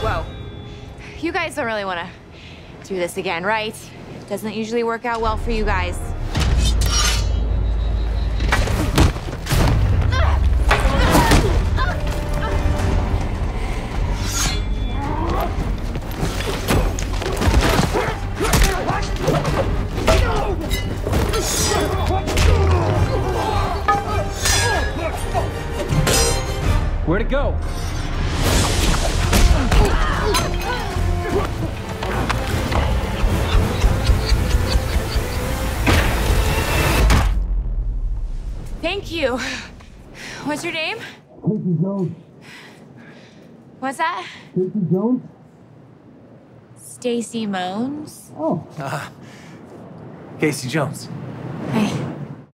Whoa. You guys don't really want to do this again, right? Doesn't usually work out well for you guys. Where'd it go? Thank you. What's your name? Casey Jones. What's that? Casey Jones? Stacy Moans? Oh. Casey Jones.